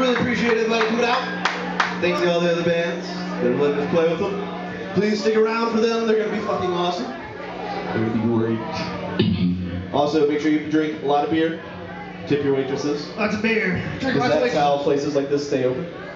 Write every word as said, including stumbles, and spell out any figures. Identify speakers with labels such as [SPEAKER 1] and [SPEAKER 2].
[SPEAKER 1] really appreciate everybody coming out. Thanks to all the other bands that are letting us play with them. Please stick around for them. They're going to be fucking awesome. They're going to be great. Also, make sure you drink a lot of beer. Tip your waitresses.
[SPEAKER 2] Lots of beer. Drink
[SPEAKER 1] Because
[SPEAKER 2] lots of
[SPEAKER 1] that's
[SPEAKER 2] beer.
[SPEAKER 1] how places like this stay open.